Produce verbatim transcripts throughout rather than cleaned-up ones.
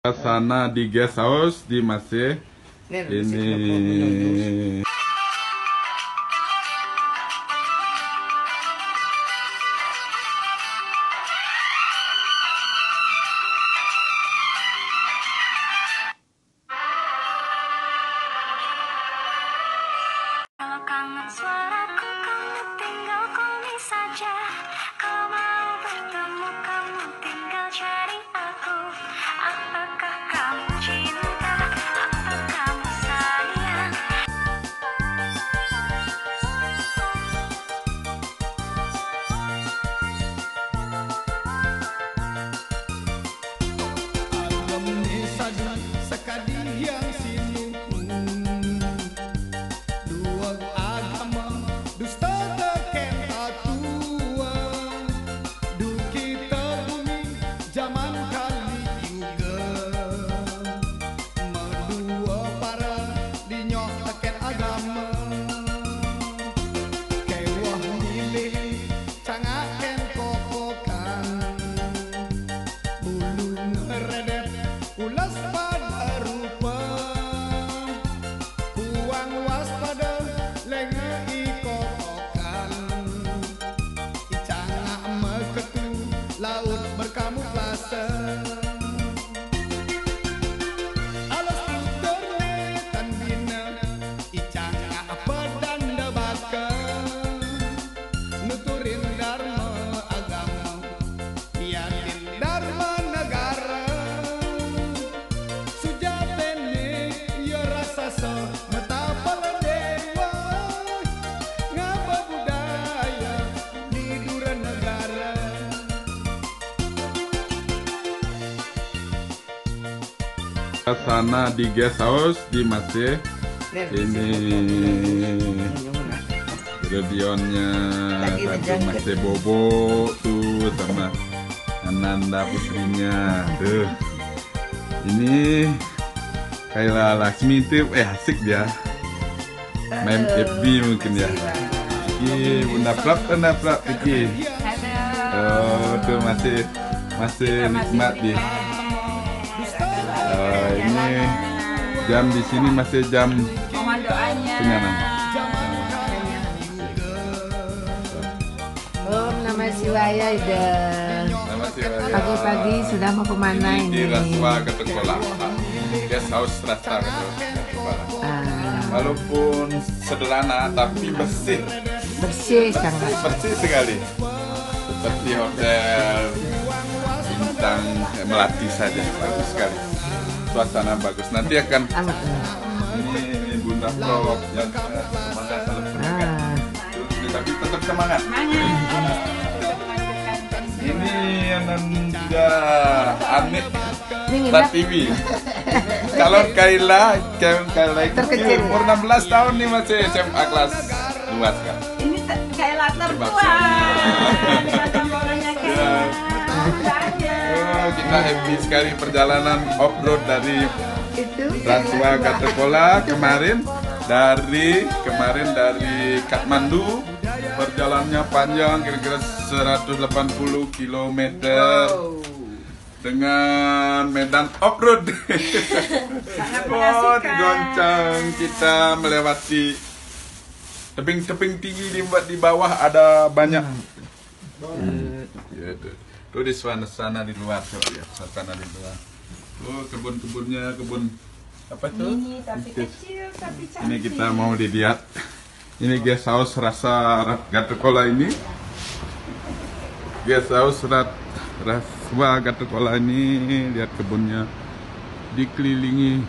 Sana di guest house di masih ini. Kalau kangen suaraku, kamu tinggal call saja. Kalau mau bertemu, kamu tinggal cari aku. Apakah kamu cinta? Apa kamu sayang? Alam ni sadang sekali yang sinuku dua agama dusta teken atua du kita bumi zaman kali juga medua para dinyoh teken agama kewah milih cangaken kokokan bulu ngeredet ulas pada rupa kuang waspada lenge ikokokan icana meketu laut berkamuflase alas tuterne tan bina icana pedan debaka nuturin dharma agama yakin dharma negara sujatene ya rasa so metapal dewa ngapa budaya di dura negara. Sana di guest house di masih ini. Radionnya satu masih Bobo tuh sama Ananda putrinya tuh. Ini Kayla Laksmi itu eh asik dia main F B mungkin ya. Iki Bunda Prap, Bunda Prap iki. Oh tuh masih masih nikmat di. Oh, ini jam di sini masih jam penganan. Om Namah Shivaya Ida. Pagi-pagi sudah mau kemana Ini di ini? Raswa Gatekola, guest house Rasa Gatekola. Ah, Walaupun sederhana tapi bersih, bersih sangat. bersih sekali. Seperti hotel bintang eh, Melati saja, bagus sekali. Suasana bagus. Nanti akan Amat. ini Bunda Prop yang eh, semangat selalu semangat. Ah, Tapi tetap semangat. Ini Ananda Amit ini Lat T V. Kalau Kayla, Kayla itu Terkecil. umur enam belas tahun nih masih S M A kelas dua sekarang. Ini kayak latar tua. Oh, kita happy sekali perjalanan off-road dari itu Raswa Gatekola kemarin dari kemarin dari Kathmandu, perjalanannya panjang kira-kira seratus delapan puluh kilometer dengan medan off-road. Oh, digoncang kita melewati tebing-tebing tinggi di, di bawah ada banyak. Hmm. Ya, tuh. Tuh di sana sana di luar coba ya, sana di luar. Oh, kebun-kebunnya, kebun apa tuh? Ini tapi kecil tapi cantik. Ini kita mau dilihat. Ini guest house Rasa Gatekola ini. Guest house Rat Raswa Gatekola ini, lihat kebunnya dikelilingi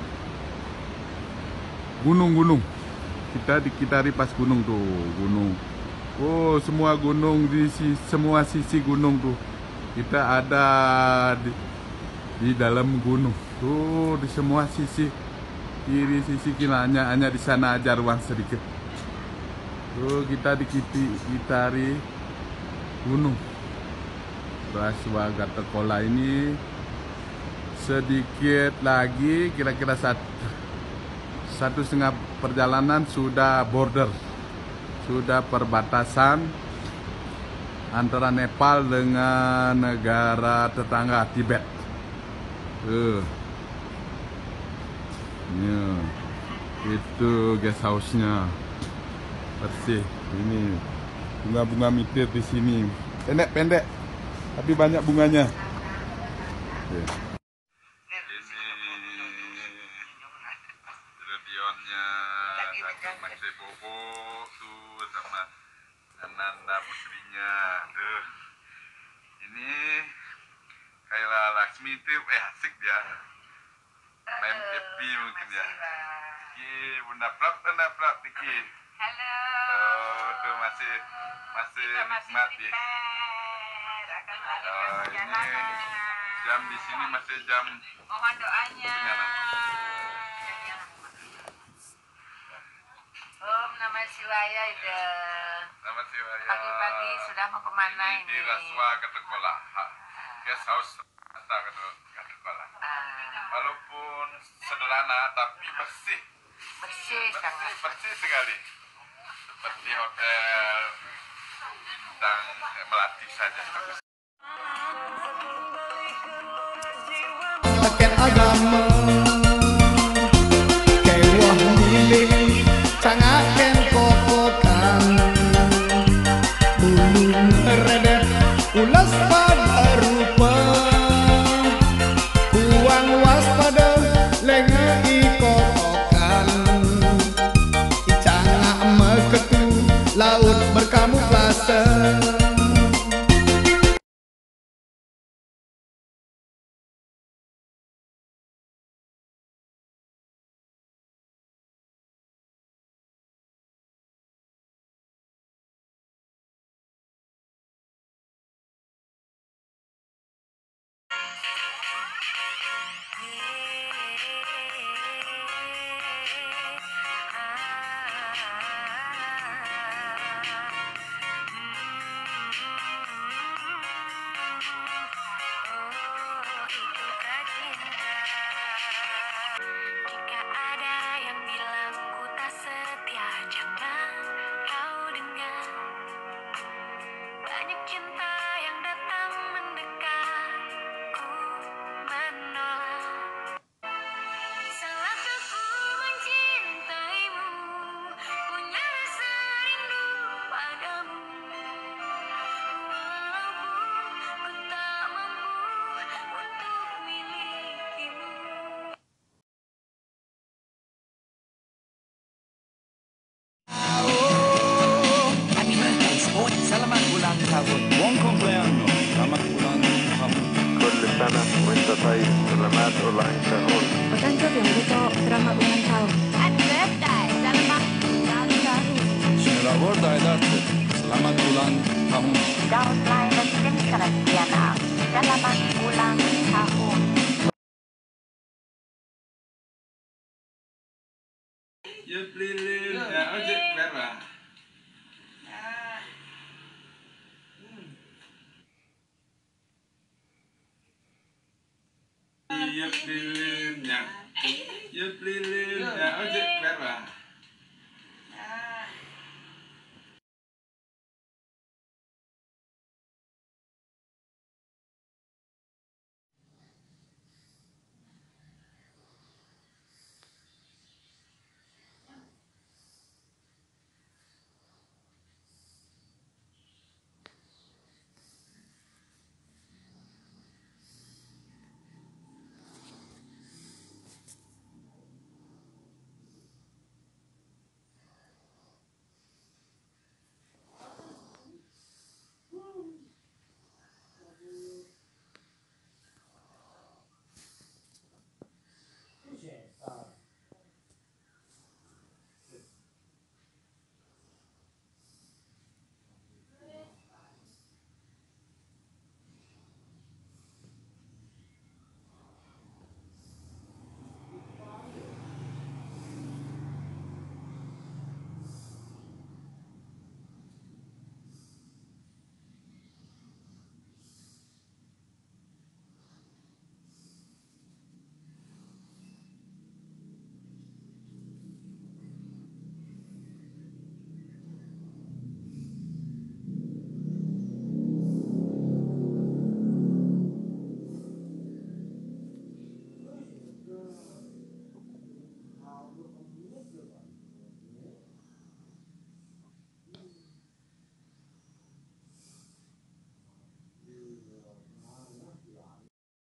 gunung-gunung. Kita dikitari pas gunung tuh, gunung. Oh, semua gunung di si- semua sisi gunung tuh. Kita ada di, di dalam gunung. Tuh di semua sisi, kiri sisi kinanya hanya di sana aja ruang sedikit. Tuh kita dikitari gunung. Raswa Gatekola ini sedikit lagi kira-kira satu satu setengah perjalanan sudah border, sudah perbatasan antara Nepal dengan negara tetangga Tibet. Tuh. Ya. Itu guest house-nya. Bersih. Ini bunga-bunga mitir di sini. Pendek-pendek, tapi banyak bunganya. Oke. Stadionnya masih Bobo tuh sama Ananda putrinya tuh. Ini Kayla Laksmi tuh eh asik dia. Main happy mungkin ya. Ki Bunda Prap, Bunda Prap dikit. Halo. Oh tuh masih masih nikmat ya. Oh ini jam di sini masih jam. Mohon doanya. Om Namah Shivaya ide. Nama Siwaya. Pagi-pagi sudah mau kemana Ini ini? di Raswa Ketekolah. Guest house Rasta Ketekolah. Ah, Walaupun sederhana tapi bersih. bersih Bersih, sangat. bersih sekali. Seperti hotel bintang Melati saja. Paket agama kewah milih cangaken kokokan bulung redet ulas pada rupa uang waspada lenge ikokokan icanga meketu laut berkamuflase. Jika ada yang bilang ku tak setia, jangan kau dengar. Banyak cinta yang datang mendekat, ku menolak. Salahkah ku mencintaimu, punya rasa rindu padamu. Walaupun ku tak mampu untuk milikimu. Happy birthday, Sport. Selamat ulang tahun. Buon compleanno, selamat ulang tahun. كل سنة وانت طيب سلامات ulang tahun. お誕生日おめでとう。Selamat ulang tahun. Happy birthday, selamat ulang tahun. Selamat Dartet, selamat ulang tahun. Daud Laila Tim Kalatiana, selamat ulang tahun. Yuk lilin, ya ojek berapa? Yuk lilin, ya. Yuk lilin, ya ojek berapa?